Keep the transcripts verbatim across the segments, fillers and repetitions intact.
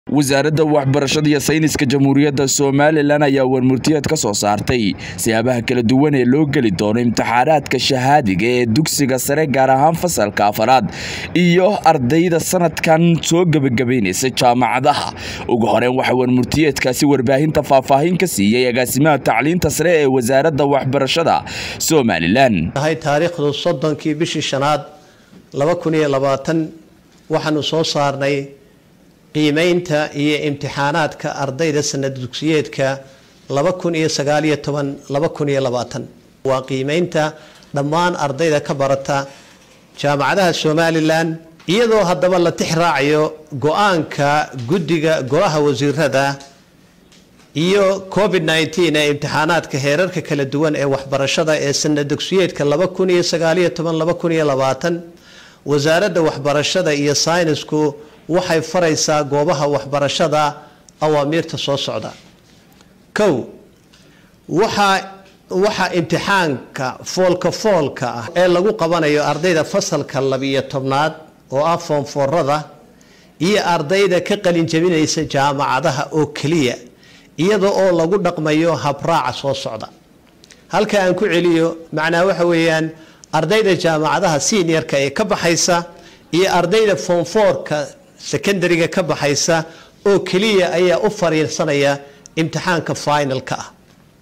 wasaaradda waxbarashada iyo sayniska jamhuuriyadda Soomaaliland ayaa warmurtiyeed ka soo saartay siyaabaha kala duwan ee loo gali doono imtixaanaadka shahaadiga ee dugsiga sare gaar ahaan fasalka afaraad iyo ardayda sanadkan soo gabagabeynaysa jaamacadaha. ugu horeen waxa warmurtiyeedkaasi warbaahinta faahfaahin ka siiyay agaasimaha tacliinta sare ee wasaaradda waxbarashada Soomaaliland. hay taariikhdu soddonkii bishii shanaad laba kun iyo labaatan waxaanu soo saarnay qiimeynta iyo imtixaanaadka ardayda sanad dugsiyeedka laba kun iyo sagaal iyo toban laba kun iyo labaatan waa qiimeynta dhammaan ardayda ka barata jaamacadaha Soomaaliland iyadoo haddaba la tixraacayo go'aanka guddiga golaha wasiirada iyo covid nineteen ee imtixaanaadka heerarka kala duwan ee waxbarashada ee sanad dugsiyeedka laba kun iyo sagaal iyo toban laba kun iyo labaatan wasaaradda waxbarashada iyo saynisku waxay faraysaa goobaha waxbarashada awaamiirta soo socda. kow waxa waxa imtixaanka foolka foolka ah ee lagu qabanayo ardayda fasalka laba iyo tobnaad oo ah form four-rada iyo ardayda ka qalin jabinaysa jaamacadaha oo kaliya iyadoo oo lagu dhaqmayo habraaca soo socda. halka aan ku celiyo macnaa waxa weeyaan ardayda jaamacadaha seniorka ee ka baxaysa iyo ardayda form four-ka secondary-ga ka baxaysa oo kaliya ayaa u fariirsanaya imtixaanka finalka ah.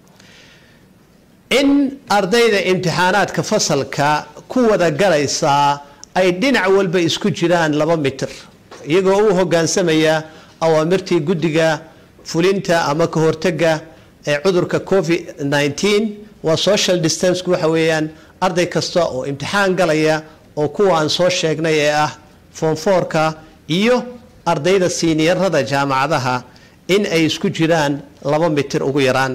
in ardayda imtixaanaadka fasalka ku wada galaysa ay dhinac walba isku jiraan laba mitir iyagoo u hoggaansamaya awaamirtii guddiga fulinta ama ka hortagga ee cudurka covid nineteen waa social distance waxa weeyaan arday kasta oo imtixaan galaya oo kuwa aan soo sheegnay ee ah form four-ka iyo ardayda seniorada jaamacadaha in ay isku jiraan laba mitir ugu yaraan.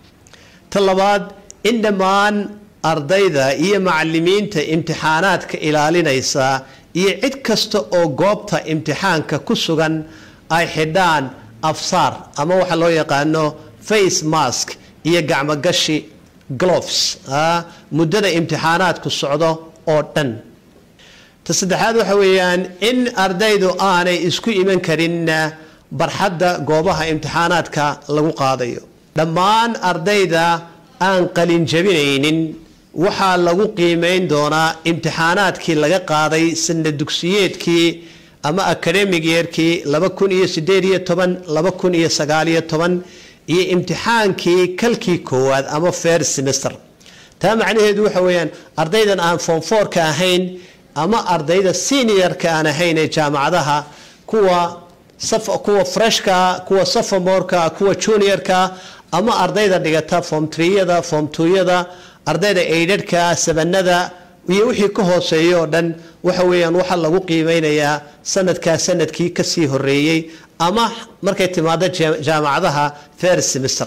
ta labaad in dhammaan ardayda iyo macallimiinta imtixaanaadka ilaalinaysa iyo cid kasta oo goobta imtixaanka ku sugan ay xidhaan afsaar ama waxa loo yaqaano face mask iyo gacmo gashi gloves muddada imtixaanaadku socdo oo dhan. ta saddexaad waxa weeyaan in ardaydu aanay isku iman karin barxadda goobaha imtixaanaadka lagu qaadayo. dhammaan ardayda aan qalin jabinaynin waxaa lagu qiimeyn doonaa imtixaanaadkii laga qaaday sanad dugsiyeedkii ama academic yearkii laba kun iyo sideed iyo toban laba kun iyo sagaal iyo toban iyo imtixaankii kalkii koowaad ama first semester. taa macnaheedu waxa weeyaan ardaydan aan form four-ka ahayn ama ardayda senior-ka aan ahayn ee jaamacadaha kuwa saf kuwa freshka kuwa sophomore-ka kuwa junior-ka ama ardayda dhigata form three-yada form two-yada ardayda aided-ka seven-nada iyo wixii ka hooseeyo oo dhan waxa weeyaan waxa lagu qiimeynayaa sanadka sanadkii ka sii horeeyay ama markay timaado jaamacadaha first semester.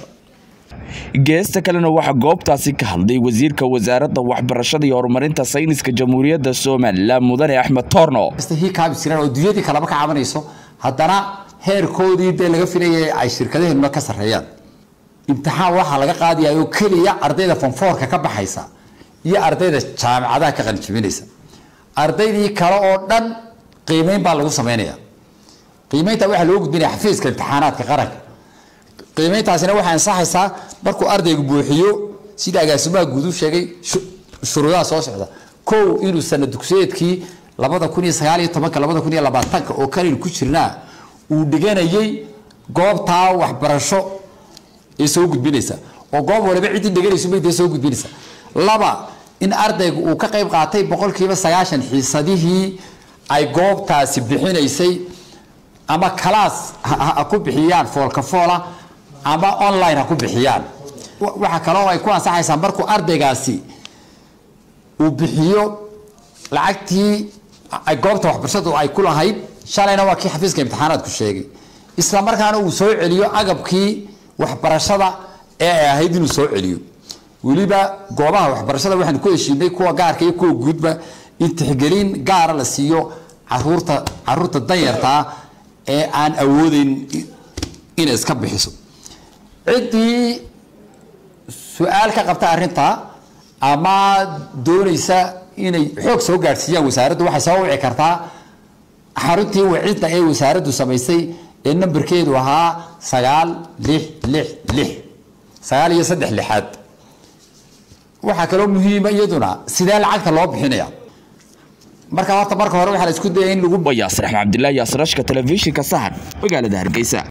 geesta kalena waxa goobtaasi ka hadlay wasiirka wasaaradda waxbarashada iyo horumarinta sayniska jamhuuriyadda Soomaaliland mudane Axmed Toorno. istihii kaabisiran oo dunyadii kala ka cabanayso haddana heerkoodii de laga filayay ay shirkadaheena ka sareeyaan. imtixaan waxa laga qaadayo kaliya ardayda form four-ka ka baxaysa iyo ardayda jaamacadaha ka qalinjibinaysa. ardaydii kale oo dhan qiimeyn baa lagu sameeyaa. qiimeynta waxa loo gudbinayaa xafiiska imtixaanaadka qaranka. qiimeyntaasina waxay ansaxaysaa markuu ardaygu buuxiyo sida agaasimaha guud u sheegay shuruudaha soo socda. kow inuu sanad dugsiyeedkii laba kun iyo sagaal iyo toban laba kun iyo labaatan oo kale ku jirnaa uu dhiganayay goobta waxbarasho ee soo gudbinaysa oo goob walba cid dhiganayso bay soo gudbinaysa. laba in ardaygu uu ka qayb qaatay boqolkiiba sagaashan xiisadihii ay goobtaasi bixinaysay ama class ku bixiyaan foolka foola ama online ha ku bixiyaan. waxa kale oo ay ku ansaxaysaa markuu ardaygaasi uu bixiyo lacagtii ay goobta waxbarashadu ay ku lahayd shalayna waa kii xafiiska imtixaanaadku sheegay isla markaana uu soo celiyo agabkii waxbarashada ee ay ahayd inuu soo celiyo. waliba goobaha waxbarashada waxaan ku heshiinay kuwa gaarka iyo kuwa guudba in tixgelin gaar la siiyo caruurta caruurta danyarta ee aan awoodeyn in iska bixiso. cidii su'aal ka qabta arrinta ama doonaysa inay xoog soo gaarsiiyaan wasaaraddu waxay soo wici kartaa xaruntii wicida ee wasaaraddu samaysay ee nambarkeedu ahaa sagaal lix lix lix sagaal iyo saddex lixaad waxa kale oo muhiim ah iyaduna sidee lacagta loo bixinaya marka horta marka hore waxa la isku dayay in lagu Yaasir Axmed Cabdullaahi Yaasir Ashka telefishinka Sahan magaalada Hargeysa.